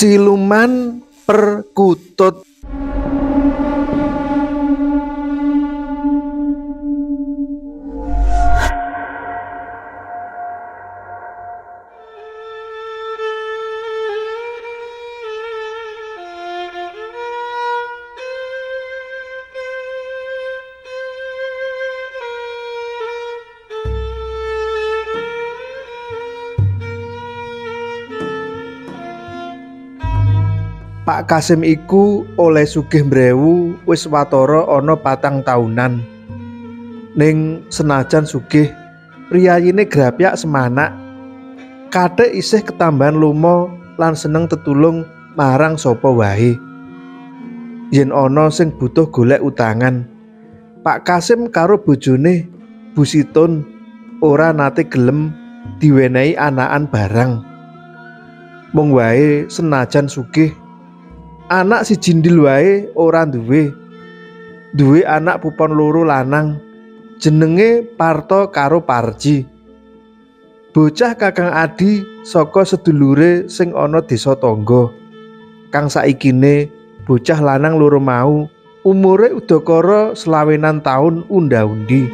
Siluman perkutut. Pak Kasim iku oleh sugih mbrewu wis watara ana 4 taunan. Ning senajan sugih, priyayine grapyak semanak. Kathik isih ketambahan lomo lan seneng tetulung marang sapa wae. Yen ana sing butuh golek utangan, Pak Kasim karo bojone Bu Situn ora nate gelem diwenehi anakan barang. Mung wae senajan sugih, anak siji ndil wae ora duwe. Duwe anak pupon loro lanang, jenenge Parto karo Parji. Bocah kakang adi saka sedulure sing ana desa tangga. Kang saikine bocah lanang loro mau umure udakara 26 taun unda-undi.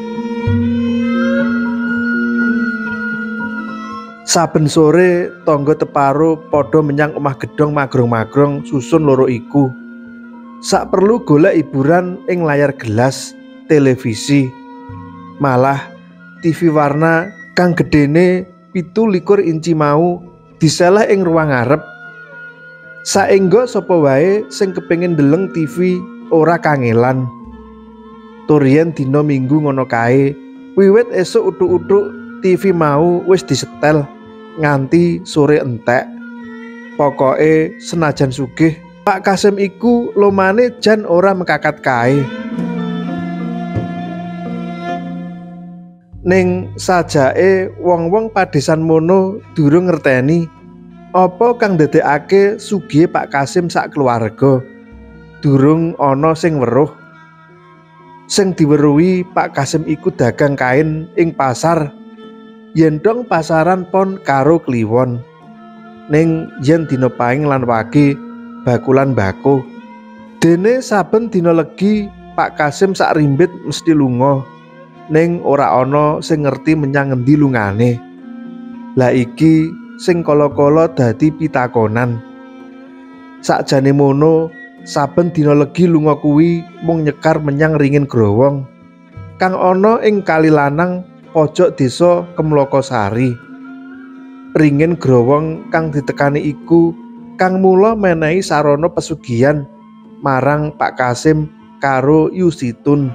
Saben sore tangga teparo padha menyang omah gedhong magrong-magrong susun loro iku. Sak perlu golek hiburan ing layar gelas televisi. Malah TV warna kang gedene 17 inci mau diseleh ing ruang ngarep. Saengga sapa wae sing kepengin ndeleng TV ora kangelan. Turian dina Minggu ngono kae, wiwit esuk uthuk-uthuk TV mau wis disetel nganti sore entek. Pokoke senajan sugih, Pak Kasim iku lomane jan ora mekakat kae. Ning sajake wong-wong padhesan mono durung ngerteni apa kang ndadekake sugih Pak Kasim sak keluarga. Durung ana sing weruh. Sing diweruhi Pak Kasim iku dagang kain ing pasar. Yen dong pasaran pon karo kliwon. Ning yen dina paing lan wage bakulan bako. Dene saben dina legi Pak Kasim sak rimbit mesti lunga. Ning ora ana sing ngerti menyang ngendi lungane. Lah iki sing kala-kala dadi pitakonan. Sakjane mono, saben dina legi lunga kuwi mung nyekar menyang ringin growong kang ana ing Kali Lanang pojok desa Kemlokosari. Ringin growong kang ditekani iku kang mula menehi sarana pesugihan marang Pak Kasim karo Yusitun.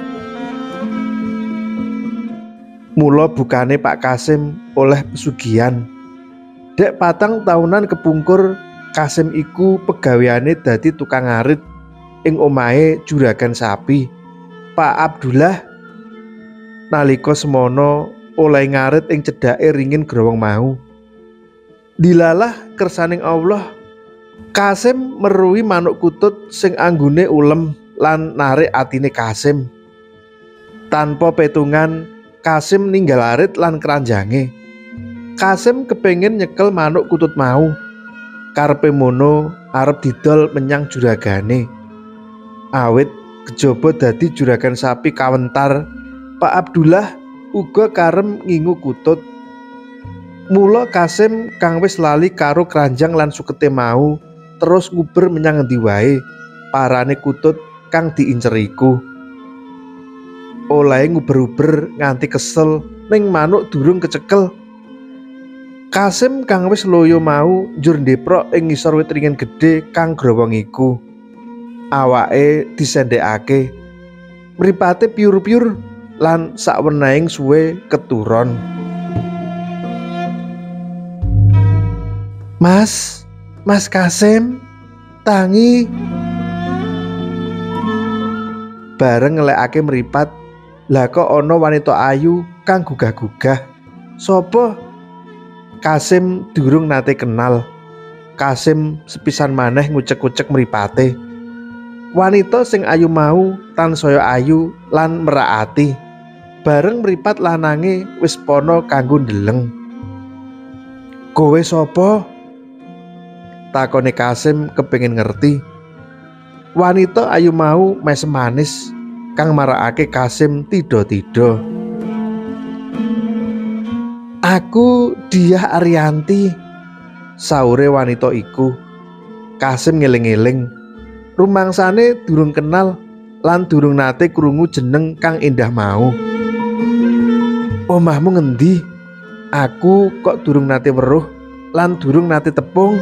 Mula bukane Pak Kasim oleh pesugihan. Dek 4 taunan kepungkur, Kasim iku pegaweane dadi tukang ngarit ing omahe juragan sapi, Pak Abdullah. Nalika semono oleh ngarit ing cedhake ringin growong mau. Dilalah kersaning Allah, Kasim meruhi manuk kutut sing anggone ulem lan narik atine Kasim. Tanpa petungan, Kasim ninggal arit lan keranjange. Kasim kepengin nyekel manuk kutut mau. Karepe mono arep didol menyang juragane. Awit kejaba dadi juragan sapi kawentar, Pak Abdullah uga karem ngingu kutut. Mula Kasim kang wis lali karo keranjang lan sukete mau terus nguber menyang ngendi wae parane kutut kang diincer iku. Oleh nguber-uber nganti kesel ning manuk durung kecekel. Kasim kang wis loyo mau njur ndeprok ing ngisor wit ringin gedhe kang growong iku. Awake disendhekake, mripate piur-piur lan sakwenehing suwe keturon. Mas Kasim, tangi. Bareng ngelekake mripat, lah kok ana wanita ayu kang gugah-gugah. Sopo? Kasim durung nate kenal. Kasim sepisan maneh ngucek-ucek mripate. Wanita sing ayu mau tansaya ayu lan merakati. Bareng mripat lanange wis pono kanggo ndeleng. Kowe sapa? takone Kasim kepengin ngerti. Wanita ayu mau mesem manis kang marakake Kasim tido-tido. "Aku Diah Ariyanti," saure wanita iku. Kasim ngeling-eling, rumangsane durung kenal lan durung nate krungu jeneng kang endah mau. "Omahmu ngendi? Aku kok durung nate weruh lan durung nate tepung."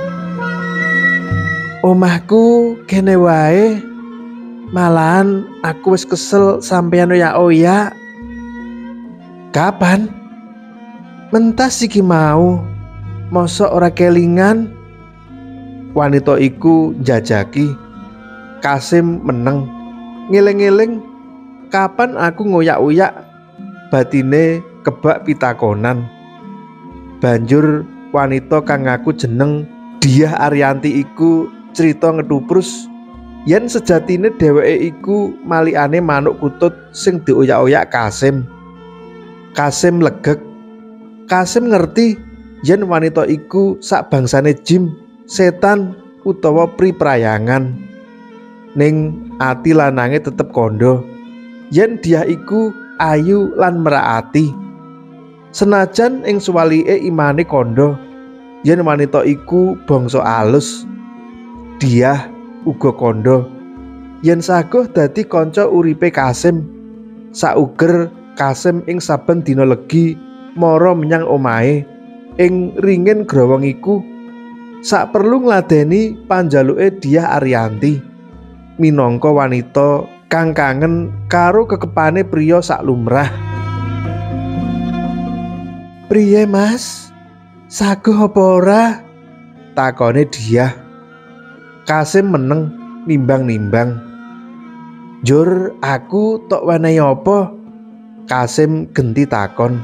"Omahku kene wae. Malahan aku wis kesel sampeyan oyak-oyak." "Kapan?" "Mentas iki mau. Mosok ora kelingan?" Wanita iku njajaki. Kasim meneng, ngeling-eling kapan aku ngoyak-oyak. Batine kebak pitakonan. Banjur wanita kang ngaku jeneng Diah Ariyanti iku cerita ngethuprus yen sejatine dheweke iku malikane manuk kutut sing dioyak-oyak Kasim. Kasim legek. Kasim ngerti yen wanita iku sak bangsane jin, setan utawa priprayangan. Ning ati lanange tetep kandha yen Diah iku ayu lan meraati. Senajan ing suwalike imane kandha yen wanita iku bangsa alus, Diah uga kandha yen saguh dadi kanca uripe Kasim. Sauger Kasim ing saben dina legi mara menyang omahe ing ringin growong iku sak perlu ngladeni panjaluke Diah Ariyanti minangka wanita kang kangen karo kekepane priya sak lumrah. "Priye Mas? Saguh apa ora?" takone Diah. Kasim meneng nimbang-nimbang. "Njur aku tok wenehi apa?" Kasim genti takon.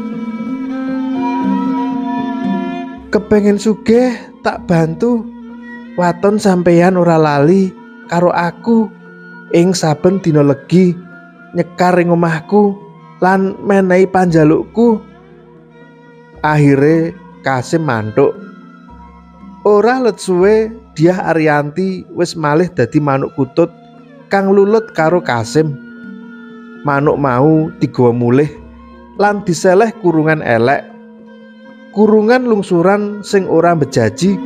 "Kepengin sugih tak bantu. Waton sampeyan ora lali karo aku ing saben dina legi nyekar ing omahku lan menehi panjalukku." Akhire Kasim mantuk. Ora let suwe Diah Ariyanti wis malih dadi manuk kutut kang lulut karo Kasim. Manuk mau digawa mulih lan diseleh kurungan elek, kurungan lungsuran sing ora bejaji.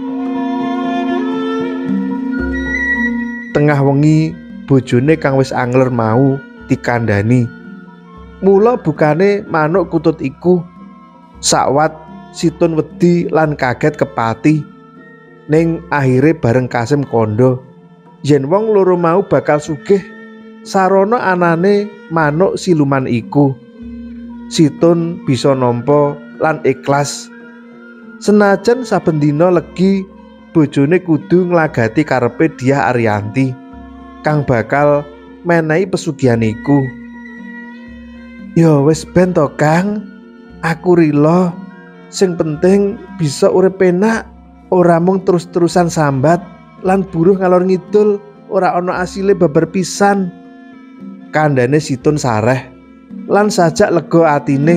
Tengah wengi bojone kang wis angler mau dikandhani. Mula bukane manuk kutut iku sakwat situn wedi lan kaget kepati. Ning akhire bareng Kasim kandha yen wong loro mau bakal sugih sarana anane manuk siluman iku. Situn bisa nampa lan ikhlas. Senajan saben dina legi bojone kudu nglagati karepe Diah Ariyanti kang bakal menehi pesugihan iku. "Ya wis ben to Kang, aku rila. Sing penting bisa urip penak, ora mung terus-terusan sambat lan buruh ngalor ngidul ora ana asile babar pisan." Kandhane Situn sareh lan sajak lega atine.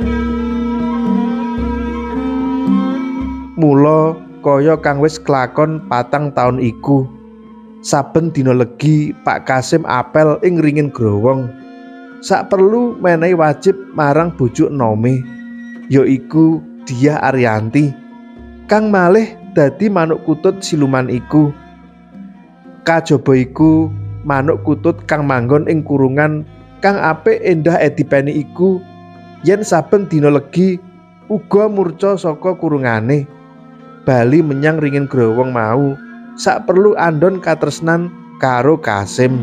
Mula kaya kang wis kelakon 4 taun iku, saben dina legi Pak Kasim apel ing ringin growong sak perlu menehi wajib marang bojo enome, yaiku Diah Ariyanti kang malih dadi manuk kutut siluman iku. Kajaba iku manuk kutut kang manggon ing kurungan kang apik endah edipeni iku yen saben dina legi uga murca saka kurungane bali menyang ringin growong mau sak perlu andon katresnan karo Kasim.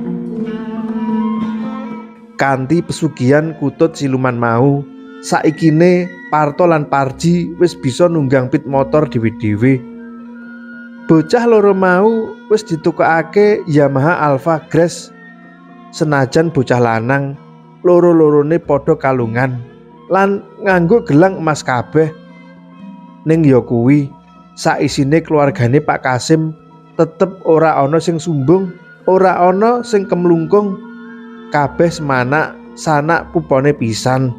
Kanthi pesugihan kutut siluman mau, saikine Parto lan Parji wis bisa nunggang pit motor dhewe-dhewe. Bocah loro mau wis ditukokake Yamaha Alpha Grass. Senajan bocah lanang, loro-lorone padha kalungan lan nganggo gelang emas kabeh. Ning ya kuwi, saisine keluargane Pak Kasim tetep ora ana sing sumbung, ora ana sing kemlungkung. Kabeh semanak sanak pupone pisan.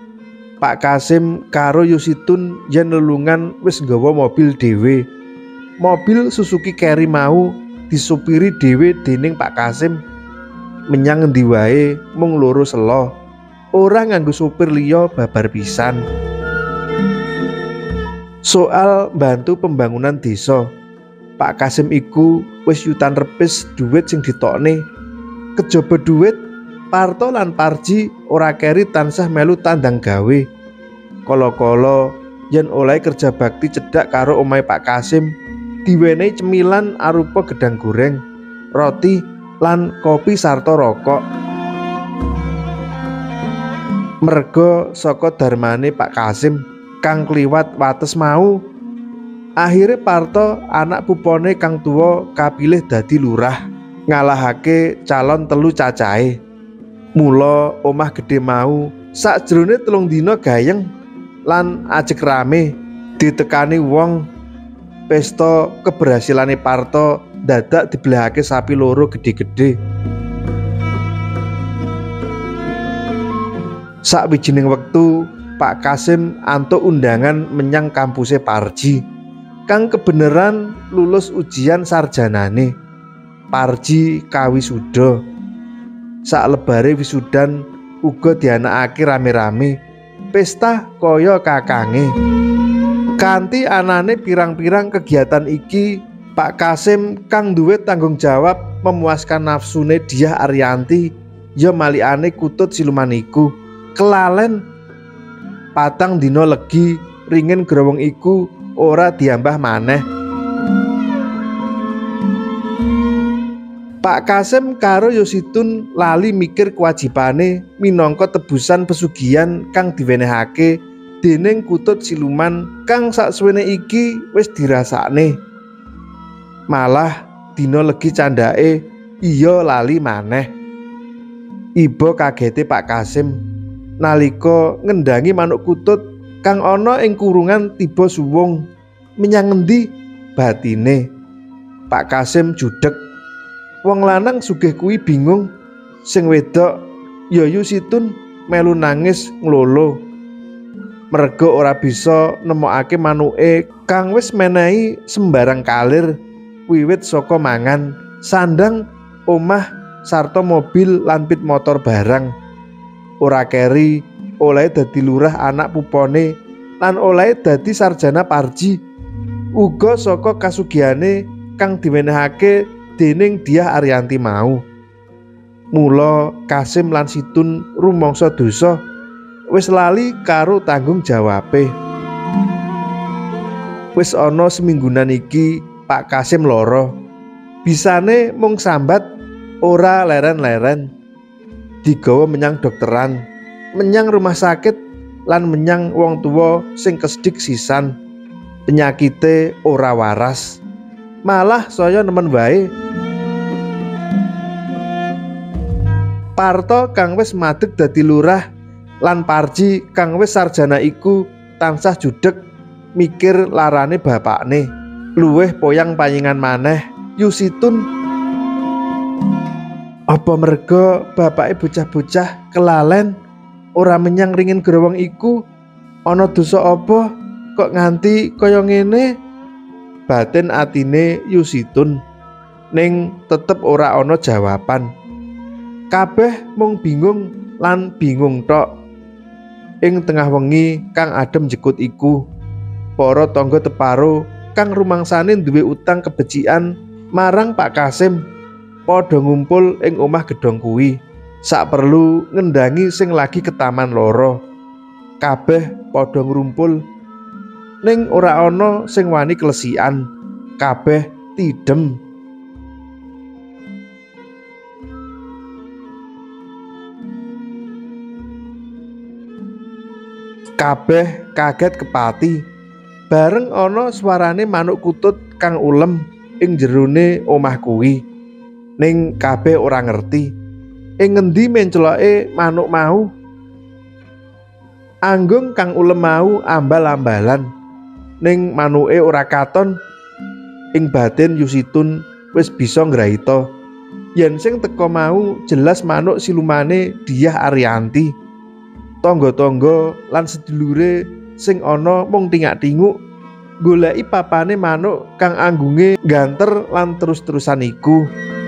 Pak Kasim karo Yusitun yen lelungan wis nggawa mobil dhewe. mobil Suzuki Carry mau disupiri dhewe dening Pak Kasim. Menyang endi wae mung loro selo, ora nganggo supir liya babar pisan. Soal bantu pembangunan desa, Pak Kasim iku wis yutan repis duit sing ditokne. Kejaba duit, Parto lan Parji ora keri tansah melu tandang gawe. Kala-kala yen oleh kerja bakti cedhak karo omahe Pak Kasim, diwenehi cemilan arupa gedang goreng, roti lan kopi sarta rokok. Merga saka darmane Pak Kasim kang kliwat wates mau, akhire Parto anak pupone kang tuwa kapilih dadi lurah, ngalahake calon telu cacahe. Mula omah gedhe mau sakjroné 3 dina gayeng lan ajeg rame ditekani wong. Pesta keberhasilane Parto dadak dibelahake sapi loro gedhe-gedhe. Sakwijining wektu Pak Kasim antuk undangan menyang kampuse Parji kang kebeneran lulus ujian sarjanane. Parji kawisuda. Saklebare wisudan uga dianakake rame-rame pesta kaya kakange. Kanthi anane pirang-pirang kegiatan iki, Pak Kasim kang duwe tanggung jawab memuaskan nafsune Diah Ariyanti ya malikane kutut siluman iku kelalen. 4 dina legi ringin growong iku ora diambah maneh. Pak Kasim karo Yositun lali mikir kewajibane minangka tebusan pesugihan kang diwenehake dening kutut siluman kang saksuwene iki wis dirasakne. Malah dina legi candhake iya lali maneh. Iba kagete Pak Kasim nalika ngendangi manuk kutut kang ana ing kurungan tiba suwung. Menyang ngendi batine? Pak Kasim judheg. Wong lanang sugih kuwi bingung, sing wedok ya Yusitun melu nangis nglolo. Merga ora bisa nemokake manuke kang wis menehi sembarang kalir wiwit saka mangan, sandang, omah, sarta mobil lan pit motor barang. Ora keri oleh dadi lurah anak pupone lan oleh dadi sarjana Parji, uga saka kasugihane kang diwenehake dening Diah Ariyanti mau. Mula Kasim lan Situn rumangsa dosa wis lali karo tanggung jawabe. Wis ana seminggunan iki Pak Kasim lara. Bisane mung sambat ora leren-leren. Digawa menyang dokteran, menyang rumah sakit lan menyang wong tuwa sing kesdik sisan. Penyakite ora waras. Malah saya nemen wae. Parto kang wis madeg dadi lurah lan Parji kang wis sarjana iku tansah judheg mikir larane bapakne. Luwih poyang panyingan maneh Yusitun. Apa merga bapake bocah-bocah kelalen ora menyang ringin growong iku? Ana dosa apa kok nganti kaya ngene? Batin atine Yusitun ning tetep ora ana jawaban. Kabeh mung bingung lan bingung tok. Ing tengah wengi kang adem jekut iku, para tangga teparo kang rumangsane duwe utang kebecikan marang Pak Kasim padha ngumpul ing omah gedhong kuwi. Sak perlu ngendangi sing lagi ketaman lara. Kabeh padha ngrumpul ning ora ana sing wani klesikan. Kabeh tidem. Kabeh kaget kepati bareng ana suarane manuk kutut kang ulem ing jerone omah kuwi. Ning kabeh ora ngerti ing ngendi menceloke manuk mau. Anggung kang ulem mau ambal-ambalan ning manuke ora katon. Ing batin Yusitun wis bisa ngraita yen sing teka mau jelas manuk silumane Diah Ariyanti. Tangga-tangga lan sedulure sing ana mung tingak-tinguk goleki papane manuk kang anggunge ngganter lan terus-terusan iku.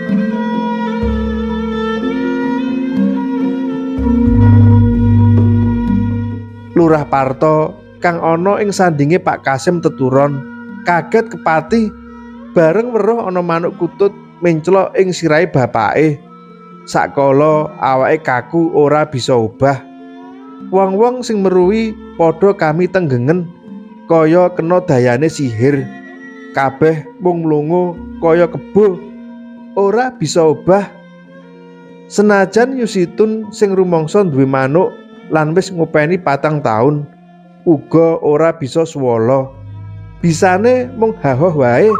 Lurah Parto kang ana ing sandinge Pak Kasim teturon kaget kepati bareng weruh ana manuk kutut menclok ing sirahe bapake. Sakala awake kaku ora bisa obah. Wong-wong sing meruhi padha kami tenggengen kaya kena dayane sihir. Kabeh mung mlungu kaya kebo, ora bisa obah. Senajan Yusitun sing rumangsa duwe manuk lan wis ngopeni 4 taun, uga ora bisa swala. Bisane mung hahoh wae.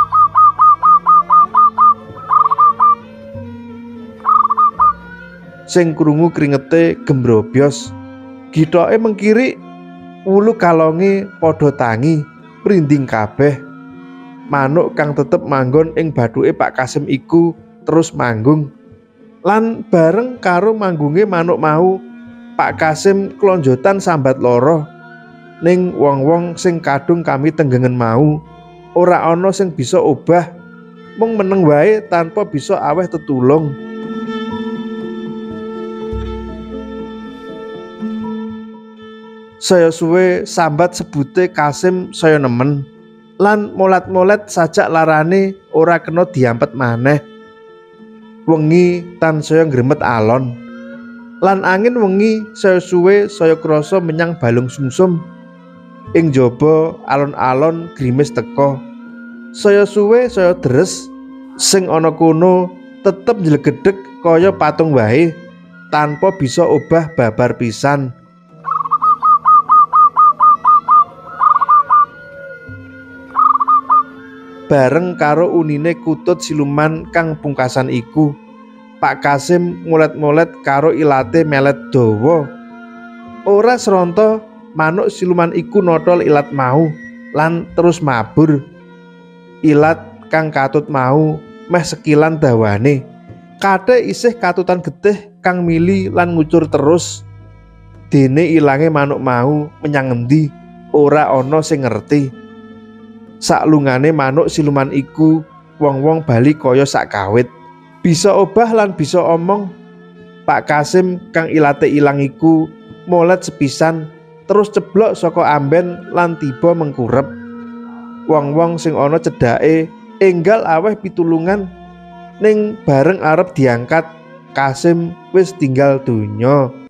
Sing krungu kringete gembrobyos, githoke mengkiri, wulu kalonge padha tangi, prinding kabeh. Manuk kang tetep manggon ing bathuke Pak Kasim iku terus manggung. Lan bareng karo manggunge manuk mau, Pak Kasim klonjotan sambat lara. Ning wong-wong sing kadung kami tenggengen mau, ora ana sing bisa obah, mung meneng wae tanpa bisa aweh tetulung. Saya suwe sambat sebute Kasim saya nemen, lan molat-molet sajak larane ora kena diampet maneh. Wengi tansaya ngremet alon, lan angin wengi saya suwe saya krasa menyang balung sumsum. Ing jaba alon-alon grimis teka, saya suwe saya deres, sing ana kono tetep njlegedhek kaya patung wae, tanpa bisa obah babar pisan. Bareng karo unine kutut siluman kang pungkasan iku, Pak Kasim ngolet-ngolet karo ilate melet dawa. Ora sronto manuk siluman iku notol ilat mau lan terus mabur. Ilat kang katut mau meh sekilan dawane, kate isih katutan getih kang mili lan ngucur terus. Dene ilange manuk mau menyang endi ora ana sing ngerti. Saklungane manuk siluman iku wong-wong bali kaya sak kawit, bisa obah lan bisa omong. Pak Kasim kang ilate ilang iku molet sepisan terus ceblok saka amben lan tiba mengkurep. Wong-wong sing ana cedhake enggal aweh pitulungan, ning bareng arep diangkat Kasim wis tinggal donya.